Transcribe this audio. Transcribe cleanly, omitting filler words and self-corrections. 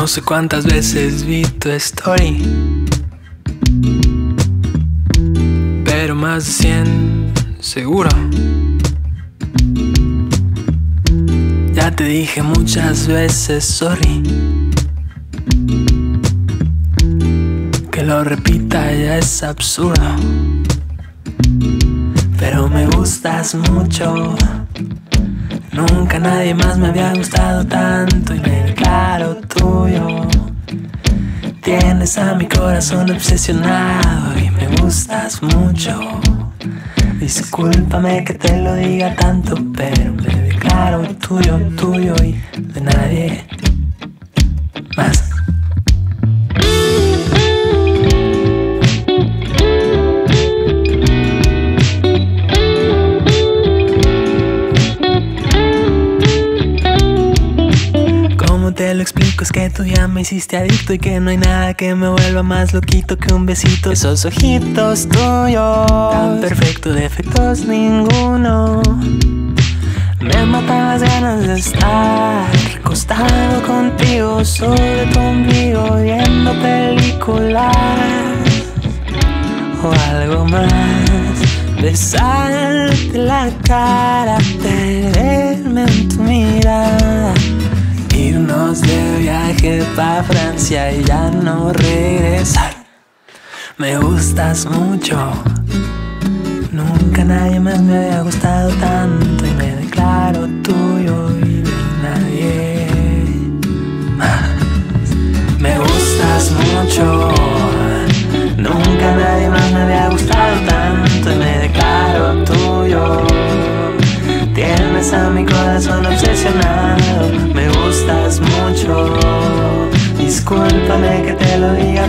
No sé cuántas veces vi tu story, pero más de 100 seguro. Ya te dije muchas veces sorry. Que lo repita ya es absurdo, pero me gustas mucho. Nunca nadie más me había gustado tanto y me declaro tuyo. Tienes a mi corazón obsesionado y me gustas mucho. Discúlpame que te lo diga tanto, pero me declaro tuyo, tuyo y de nadie más. Te lo explico, es que tú ya me hiciste adicto y que no hay nada que me vuelva más loquito que un besito. Esos ojitos tuyos, tan perfecto, defectos ninguno. Me matan las ganas de estar recostado contigo sobre tu ombligo, viendo películas o algo más. Besarte la cara, perderme en tu mirada, irnos de viaje pa' Francia y ya no regresar. Me gustas mucho. Nunca nadie más me había gustado tanto y me declaro tuyo y de nadie más. Me gustas mucho. Nunca nadie más me había gustado tanto y me declaro tuyo. Tienes a mi corazón obsesionado, me gustas mucho. Discúlpame que te lo diga